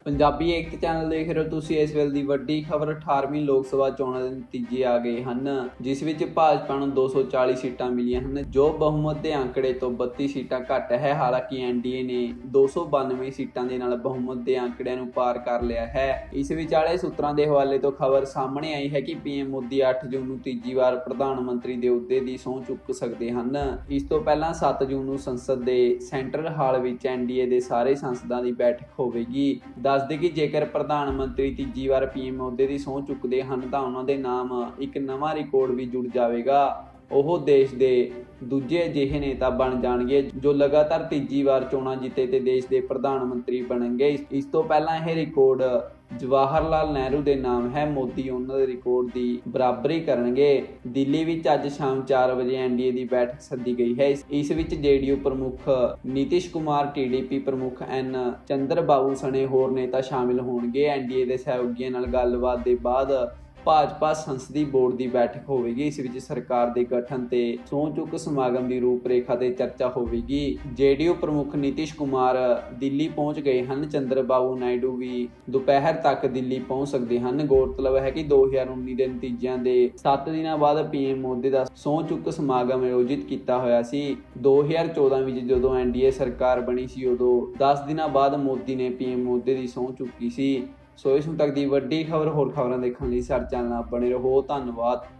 ਪੰਜਾਬੀ ਏਕਤਾ channel ਦੇਖ ਰਹੇ ਹੋ ਤੁਸੀਂ। ਇਸ ਵੇਲੇ ਦੀ ਵੱਡੀ ਖਬਰ 18ਵੀਂ ਲੋਕ ਸਭਾ ਚੋਣਾਂ ਦੇ ਨਤੀਜੇ ਆ ਗਏ ਹਨ, ਜਿਸ ਵਿੱਚ ਭਾਜਪਾ ਨੂੰ 240 ਸੀਟਾਂ ਮਿਲੀਆਂ ਹਨ, ਜੋ ਬਹੁਮਤ ਦੇ ਅੰਕੜੇ ਤੋਂ 32 ਸੀਟਾਂ ਘੱਟ ਹੈ। ਹਾਲਾਂਕਿ ਐਨਡੀਏ ਨੇ 292 ਸੀਟਾਂ ਦੇ ਨਾਲ ਬਹੁਮਤ ਦੇ ਅੰਕੜਿਆਂ ਨੂੰ ਪਾਰ ਕਰ ਲਿਆ ਹੈ। ਇਸ ਵਿਚਾਲੇ ਸੂਤਰਾਂ ਦੇ ਹਵਾਲੇ ਤੋਂ ਖਬਰ ਸਾਹਮਣੇ ਆਈ ਹੈ ਕਿ ਪੀਐਮ ਮੋਦੀ 8 ਜੂਨ ਨੂੰ ਤੀਜੀ ਵਾਰ ਪ੍ਰਧਾਨ ਮੰਤਰੀ ਦੇ ਅਹੁਦੇ ਦੀ ਸਹੁੰ ਚੁੱਕ ਸਕਦੇ ਹਨ। ਇਸ ਤੋਂ ਪਹਿਲਾਂ 7 ਜੂਨ ਨੂੰ ਸੰਸਦ ਦੇ ਸੈਂਟਰਲ ਹਾਲ ਵਿੱਚ ਐਨਡੀਏ ਦੇ ਸਾਰੇ ਸੰਸਦਾਂ ਦੀ ਬੈਠਕ ਹੋਵੇਗੀ। ਦੱਸਦੇ ਕਿ ਜੇਕਰ ਪ੍ਰਧਾਨ ਮੰਤਰੀ ਤੀਜੀ ਵਾਰ ਪੀਐਮ ਅਹੁਦੇ ਦੀ ਸਹੁੰ ਚੁੱਕਦੇ ਹਨ ਤਾਂ ਉਹਨਾਂ ਦੇ ਨਾਮ ਇੱਕ ਨਵਾਂ ਰਿਕਾਰਡ ਵੀ ਜੁੜ ਜਾਵੇਗਾ। ਉਹ ਦੇਸ਼ ਦੇ ਦੂਜੇ ਅਜਿਹੇ ਨੇਤਾ ਬਣ ਜਾਣਗੇ ਜੋ ਲਗਾਤਾਰ ਤੀਜੀ ਵਾਰ ਚੋਣਾਂ ਜਿੱਤੇ ਤੇ ਦੇਸ਼ ਦੇ ਪ੍ਰਧਾਨ ਮੰਤਰੀ ਬਣਨਗੇ। ਇਸ ਤੋਂ ਪਹਿਲਾਂ ਇਹ ਰਿਕਾਰਡ ਜਵਾਹਰ ਲਾਲ ਨਹਿਰੂ ਦੇ ਨਾਮ ਹੈ। ਮੋਦੀ ਉਹਨਾਂ ਦੇ ਰਿਕਾਰਡ ਦੀ ਬਰਾਬਰੀ ਕਰਨਗੇ। ਦਿੱਲੀ ਵਿੱਚ ਅੱਜ ਸ਼ਾਮ 4 ਵਜੇ ਐਨਡੀਏ ਦੀ ਬੈਠਕ ਸੱਦੀ ਗਈ ਹੈ। ਇਸ ਵਿੱਚ ਜੇਡੀਯੂ ਪ੍ਰਮੁੱਖ ਨੀਤੀਸ਼ ਕੁਮਾਰ, ਟੀਡੀਪੀ ਪ੍ਰਮੁੱਖ ਐਨ ਚੰਦਰਬਾਬੂ ਸਣੇ ਹੋਰ ਨੇਤਾ ਸ਼ਾਮਿਲ ਹੋਣਗੇ। ਐਨਡੀਏ ਦੇ ਸਹਿਯੋਗੀਆਂ ਨਾਲ ਗੱਲਬਾਤ ਦੇ ਬਾਅਦ ਭਾਜਪਾ ਸੰਸਦੀ ਬੋਰਡ ਦੀ ਬੈਠਕ ਹੋਵੇਗੀ। ਇਸ ਵਿੱਚ ਸਰਕਾਰ ਦੇ ਗਠਨ ਤੇ ਸਹੁੰ ਚੁੱਕ ਸਮਾਗਮ ਦੀ ਰੂਪਰੇਖਾ ਤੇ ਚਰਚਾ ਹੋਵੇਗੀ। ਜੇਡੀਯੂ ਪ੍ਰਮੁੱਖ ਨੀਤੀਸ਼ ਕੁਮਾਰ ਦਿੱਲੀ ਪਹੁੰਚ ਗਏ ਹਨ। ਚੰਦਰਬਾਬੂ ਨਾਇਡੂ ਵੀ ਦੁਪਹਿਰ ਤੱਕ ਦਿੱਲੀ ਪਹੁੰਚ ਸਕਦੇ ਹਨ। ਗੌਰਤਲਬ ਹੈ ਕਿ 2019 ਦੇ ਨਤੀਜਿਆਂ ਦੇ 7 ਦਿਨਾਂ ਬਾਅਦ ਪੀਐਮ ਮੋਦੀ ਦਾ ਸਹੁੰ ਚੁੱਕ ਸਮਾਗਮ ਆਯੋਜਿਤ ਕੀਤਾ ਹੋਇਆ ਸੀ। 2014 ਵਿੱਚ ਜਦੋਂ ਐਨਡੀਏ ਸਰਕਾਰ ਬਣੀ ਸੀ, ਉਦੋਂ 10 ਦਿਨਾਂ ਬਾਅਦ ਮੋਦੀ ਨੇ ਪੀਐਮ ਮੋਦੀ ਦੀ ਸਹੁੰ ਚੁੱਕੀ ਸੀ। ਸੋ ਇਸ ਹੁਣ ਤੱਕ ਦੀ ਵੱਡੀ ਖਬਰ। ਹੋਰ ਖਬਰਾਂ ਦੇਖਣ ਲਈ ਸਾਡੇ ਚੈਨਲ ਨਾਲ ਬਣੇ ਰਹੋ। ਧੰਨਵਾਦ।